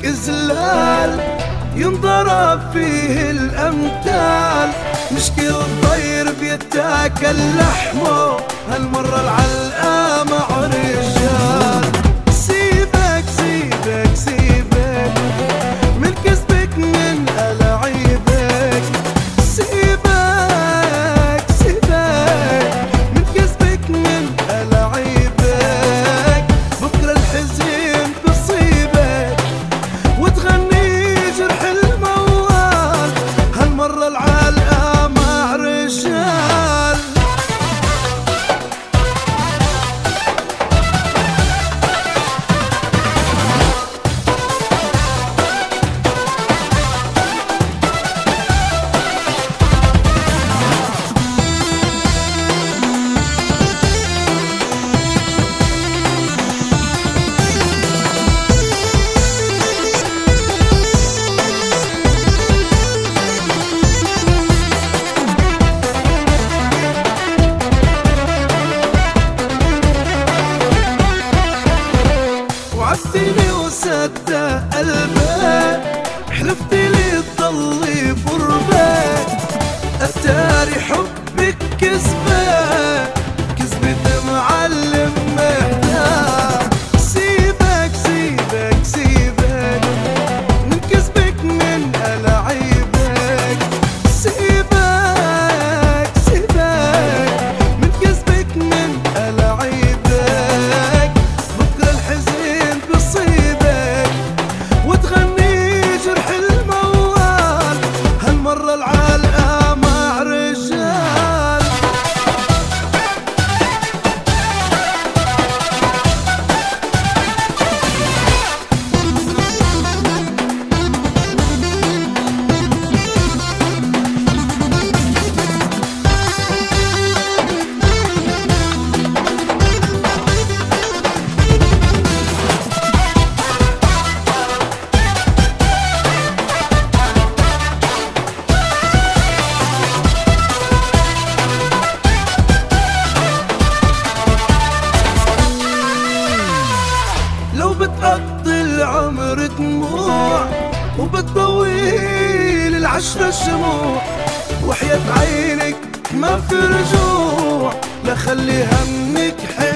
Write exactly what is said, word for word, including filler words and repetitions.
إذلال ينضرب فيه الأمثال، مش كل طير بيتاكل لحمه، هالمرة العلقة مع رجال. سيبك سيبك سيبك من كذبك من ألاعيبك، سيبك سيبك من كذبك من ألاعيبك، بكرة الحزن بصيبك وتغني جرح الموال، هالمرة العلقة مع رجال. وعدتني وصدق قلبك، حلفت لي تضلي بقربك، أتاري حبك كذبة كذبة معلم محتاج. سيبك سيبك سيبك من كذبك من ألاعيبك، سيبك سيبك من كذبك من ألاعيبك، بكرة الحزن بصيبك وتغني جرح الموال، هالمرة العلقة مع رجال. لو بتقضي العمر دموع وبتطويل العشرة شموع، وحياة عينك ما في رجوع، لا خلي همك حلو